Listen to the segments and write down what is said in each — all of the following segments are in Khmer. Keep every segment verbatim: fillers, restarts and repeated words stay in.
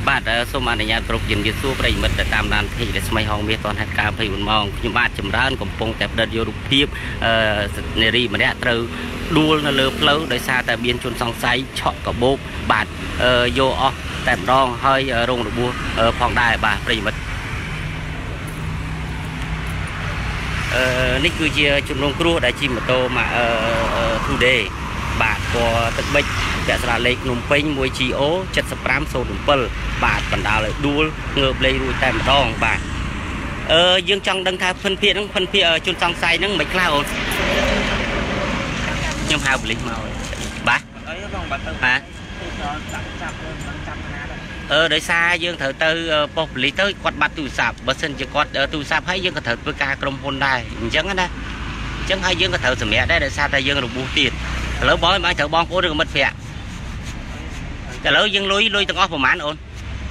បាទសូមអនុញ្ញាតគ្រប់ជំរាបសួរប្រិយមិត្តតាមដានភេកដែលស្មៃហងមាសតនហេតុការភ័យវុនម៉ោងខ្ញុំបាទចម្រើនកំពុងតែផ្ដិតយករូបភាពនារីម្នាក់ត្រូវដួលនៅលើផ្លូវដោយសារតែមានជនសង្ស័យឆក់កបោកបាទយកអស់តែម្ដងហើយរងរបួសផងដែរបាទប្រិយមិត្តអឺនេះគឺជាជំនុំគ្រោះដែលជិះម៉ូតូមក Today បាទពណ៌ទឹកប៊ិចពាក់ស្លាកលេខភ្នំពេញ មួយ ជី អូ เจ็ดห้า ศูนย์ เจ็ด បាទបណ្ដាលឲ្យដួលងើបលេងរួចតែម្ដងបាទអឺយើងចង់ដឹងថាភិនភាគហ្នឹងភិនភាគជនសង្ស័យហ្នឹងមិនខ្លះអូនខ្ញុំហៅប៉ូលីសមកបាទអីបងបាទទៅបាទដាក់ចាប់ដាក់ចាប់ណាដែរអឺដោយសារយើងត្រូវទៅប៉ុស្តិ៍ប៉ូលីសទៅគាត់បាត់ទូរស័ព្ទបើសិនជាគាត់ទូរស័ព្ទហើយយើងក៏ត្រូវធ្វើការក្រុមហ៊ុនដែរអញ្ចឹងណាអញ្ចឹងហើយយើងក៏ត្រូវសម្រាប់ដែរដោយសារតែយើងរបួសទៀតឥឡូវបងមិនត្រូវបងប្អូនឬមិត្តភក្តិឥឡូវយើងលុយលុយទាំងអស់ប្រហែលអូន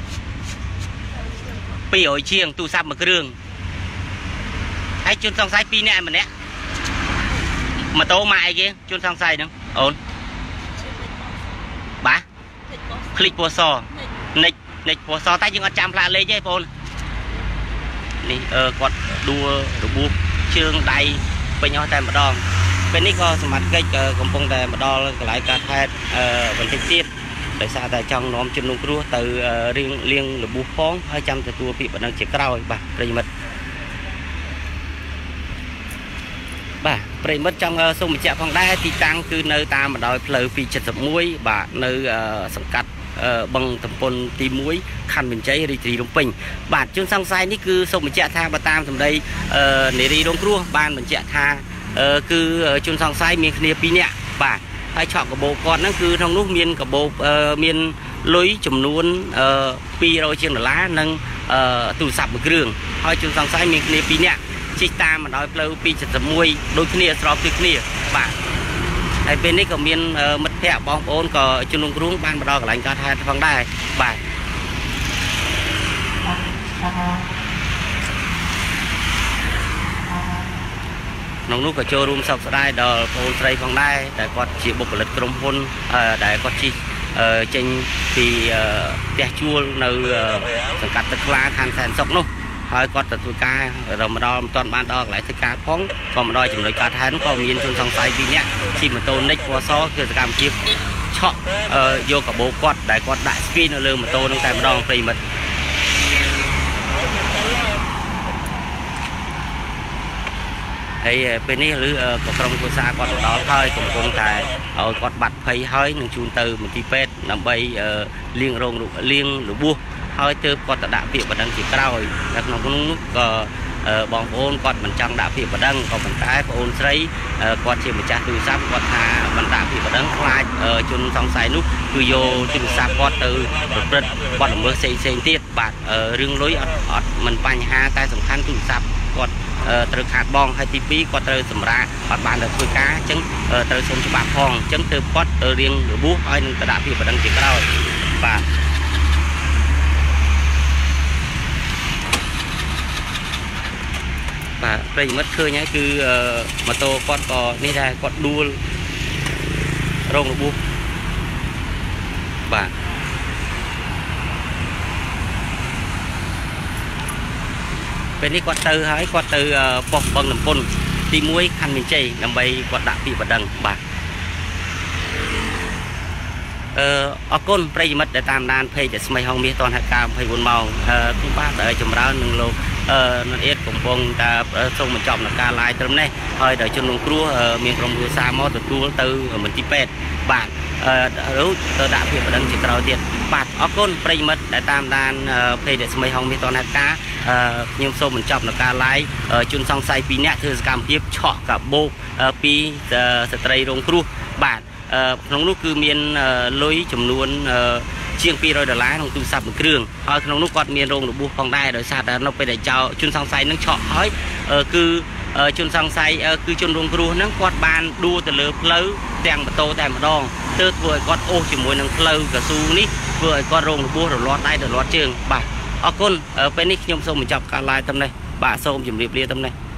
ពីររយជាងទូរស័ព្ទមួយគ្រឿងហើយជនសង្ស័យពីរនាក់ម្នាក់ម៉ូតូម៉ាកអីគេជនសង្ស័យហ្នឹងអូនបាទคลิกពណ៌សនិចនិចពណ៌សតែយើងអត់ចាំផ្លាកលេខទេបងប្អូននេះអឺគាត់ដួលរបួសជើងដៃពេញអស់តែម្ដងពេលនេះក៏សមត្ថកិច្ចកំពុងតែមកដល់កន្លែងកើតហេតុអឺបន្តិចទៀតដោយសារតែចង់នាំជនរងគ្រោះទៅរៀងលៀងរបួសផងហើយចាំទទួលពាក្យបណ្ដឹងជាក្រោយបាទប្រិយមិត្តបាទប្រិយមិត្តចង់សូមបញ្ជាក់ផងដែរទីតាំងគឺនៅតាមបណ្ដោយផ្លូវពីរเจ็ดสิบเอ็ดបាទនៅសង្កាត់បឹងតំពុនទីមួយខណ្ឌមានជ័យរាជធានីភ្នំពេញបាទជនសង្ស័យនេះគឺសូមបញ្ជាក់ថាបើតាមសម្ដីនារីរងគ្រោះបានបញ្ជាក់ថាគឺជនសង្ស័យមានគ្នាពីរនាក់បាទហើយឆក់កបោកគាត់ហ្នឹងគឺក្នុងនោះមានកបោកមានលុយចំនួនពីររយជាងដុល្លារនិងទូរស័ព្ទមួយគ្រឿងហើយជនសង្ស័យមានគ្នាពីរនាក់ជិះតាមមកដោយផ្លូវពីរเจ็ดสิบเอ็ดដូចគ្នាស្របដូចគ្នាបាទហើយពេលនេះក៏មានមិត្តភ័ក្តិបងប្អូនក៏ជនរងគ្រោះបានមកដល់កន្លែងកើតហេតុផងដែរបាទក្នុងនោះក៏ចូលរួមសោកស្ដាយដល់បងស្រីផងដែរដែលគាត់ជាបុគ្គលិកក្រុមហ៊ុនដែលគាត់ជិះចេញពីផ្ទះជួលនៅសង្កាត់ទឹកខ្លាខណ្ឌសែនសុខនោះហើយគាត់ទៅធ្វើការរំដល់មិនទាន់បានដល់កន្លែងធ្វើការផងក៏មកដល់ចំណុចកើតហេតុក៏មានជនសង្ស័យពីរនាក់ជិះម៉ូតូនិចពណ៌សគឺសកម្មភាពឆក់យកកាបូបគាត់ដែលគាត់ដាក់ស្ពាយនៅលើម៉ូតូនឹងតែម្ដងប្រិយមិត្តហើយពេលនេះឬក៏ក្រុមគ្រួសារគាត់ទៅដល់ហើយកំពុងតែឲ្យគាត់បាត់ភ័យហើយនឹងជូនទៅមន្ទីរពេទ្យដើម្បីលាងរងលាងរបួសហើយទើបគាត់ទៅដាក់ពាក្យបណ្ដឹងជាក្រោយនៅក្នុងនោះក៏បងប្អូនគាត់មិនចង់ដាក់ពាក្យបណ្ដឹងក៏ប៉ុន្តែបងអូនស្រីគាត់ជាម្ចាស់ទូរស័ព្ទគាត់ថាមិនដាក់ពាក្យបណ្ដឹងខ្លាចជនសង្ស័យនោះគឺយកទូរស័ព្ទគាត់ទៅប្រព្រឹត្តបទល្មើសផ្សេងៗទៀតបាទរឿងលុយអត់អត់មិនបញ្ហាតែសំខាន់ទូរស័ព្ទគាត់ត្រូវខាតបងហើយទីពីរគាត់ត្រូវសម្រាកអត់បានទៅធ្វើការអញ្ចឹងត្រូវសុំច្បាប់ផងអញ្ចឹងទើបគាត់រៀងរបួសហើយនឹងទៅដាក់ពាក្យបណ្ដឹងជាក្រោយបាទបាទប្រិយមិត្តឃើញហើយគឺម៉ូតូគាត់ក៏នេះដែរគាត់ដួលរងរបួសបាទពេលនេះគាត់ទៅហើយគាត់ទៅប៉ុស្តិ៍បឹងតំពុនទីមួយខណ្ឌមានជ័យដើម្បីគាត់ដាក់ពាក្យបណ្ដឹងបាទអឺអរគុណប្រិយមិត្តដែលតាមដានเพจស្មៃហងមាសតនហេតុការยี่สิบสี่ម៉ោងខ្ញុំបាទតែចម្រើននឹងលោកអឺនអៀតកំពុងតែសូមបញ្ចប់នៅការ live ត្រឹមនេះហើយដល់ជនរងគ្រោះមានក្រុមគ្រួសារមកទទួលទៅមន្ទីរពេទ្យបាទអឺរួចទៅដាក់ពាក្យបណ្ដឹងជាក្រោយទៀតបាទអរគុណប្រិយមិត្តដែលតាមដានเพจស្មៃហងមាសតនហេតុការខ្ញុំសូមបញ្ចប់នៅការ live ជនសង្ស័យពីរនាក់ធ្វើសកម្មភាពឆក់កាបូបពីស្ត្រីរងគ្រោះបាទក្នុងនោះគឺមានលុយចំនួនជាងពីររយដុល្លារក្នុងទូរស័ព្ទមួយគ្រឿងហើយក្នុងនោះគាត់មានរងរបួសផងដែរដោយសារតែនៅពេលដែលចោលជនសង្ស័យនឹងឆក់ហើយគឺជនសង្ស័យគឺជនរងគ្រោះហ្នឹងគាត់បានដួលទៅលើផ្លូវទាំងម៉ូតូតែម្ដងទើបធ្វើឲ្យគាត់អូសជាមួយនឹងផ្លូវកស៊ូនេះធ្វើឲ្យគាត់រងរបួសរលាត់ដៃរលាត់ជើងបាទអរគុណពេលនេះខ្ញុំសូមបញ្ចប់ការ live ត្រឹមនេះបាទសូមជម្រាបលាត្រឹមនេះ